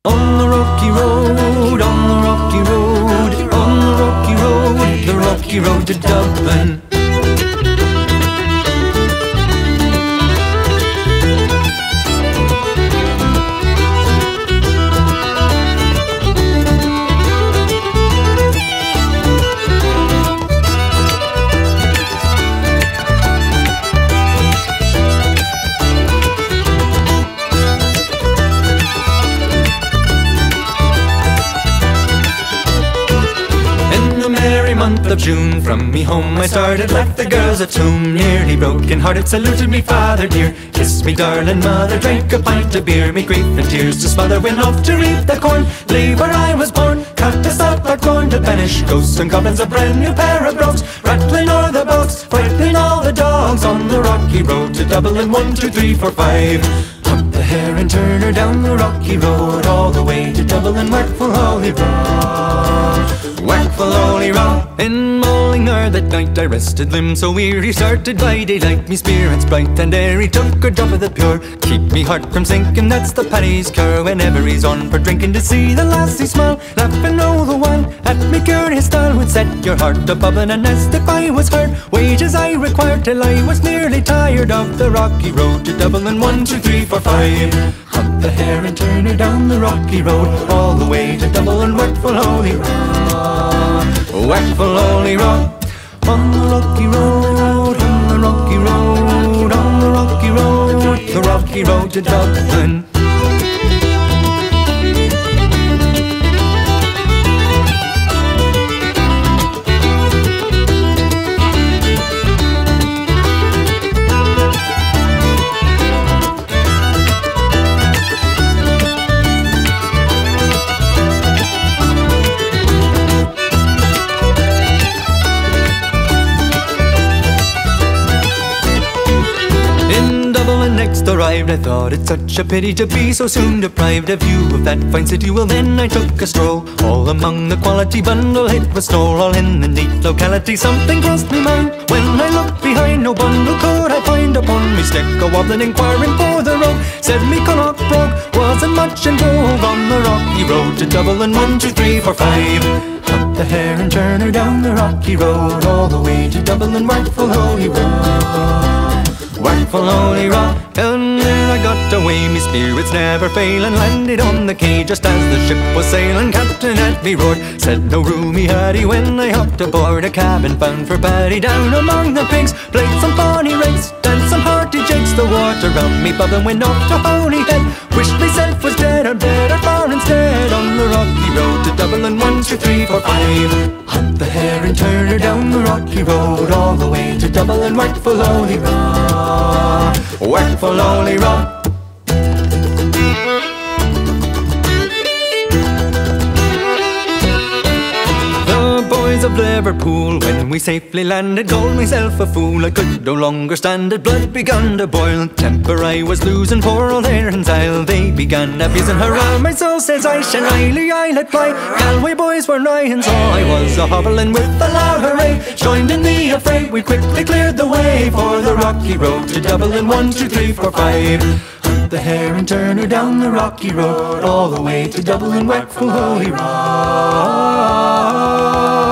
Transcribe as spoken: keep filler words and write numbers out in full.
On the rocky road, on the rocky road, on the rocky road, the rocky road to Dublin. Month of June, from me home I started, left the girls at home, nearly broken hearted, saluted me father dear, kissed me darling mother, drank a pint of beer, me grief and tears to smother, went off to reap the corn, lay where I was born, cut us up our corn to banish ghosts and goblins, a brand new pair of brogues, rattling o'er the bogs, frightening all the dogs, on the rocky road to Dublin, one, two, three, four, five. Up the hare and turn her down the rocky road, all the way to Dublin, Wackful Holy Raw, Wackful Holy Raw. In Mullingar that night I rested limbs so weary, started by daylight, me spirits bright and airy, took a drop of the pure, keep me heart from sinking, that's the Paddy's cure, whenever he's on for drinking, to see the lassie smile, laughing all the while, at me curious style, would set your heart a bubbling, and as if I was her, wages I required, till I was nearly tired of the rocky road to Dublin, one, two, three, four, five. Hunt the hare and turn her down the rocky road, all the way to Dublin, Wackful Holy Raw, Wackful Holy Raw. On the rocky road, on the rocky road, on the rocky road, the rocky road to Dublin. Next arrived, I thought it such a pity to be so soon deprived of view of that fine city. Well then I took a stroll, all among the quality bundle, it was stole, all in the neat locality. Something crossed me mind, when I looked behind, no bundle could I find upon me stick, a wobbling inquiring for the road, said me Connaught brogue wasn't much in vogue, on the rocky road to Dublin, one, two, three, four, five. Up the hare and turn her down the rocky road, all the way to Dublin, Wackful Holy Raw, Wackful Holy Raw. And there I got away, me spirits never failing, landed on the quay just as the ship was sailing. Captain at me roared, said no room he had he, when I hopped aboard a cabin bound for Paddy. Down among the pigs, played some funny race, danced some hearty jigs, the water round me bubbling, went off to Holyhead. Wished myself was dead or better far instead, on the rocky road to Dublin, one, two, three, four, five. Hunt the hare and turn her down the rocky road, all the way to Dublin, Wackful Holy Raw, Wackful Holy Raw. Of Liverpool, when we safely landed, called myself a fool, I could no longer stand it, blood begun to boil, temper I was losing, poor old Erin's Isle, they began abusing her arm, my soul says I shall highly I let fly, Galway boys were nigh, and so I was a hobbling with a loud hooray, joined in the affray, we quickly cleared the way for the rocky road to Dublin, one, two, three, four, five. Hunt the hare and turn her down the rocky road, all the way to Dublin, Wackful Holy Raw.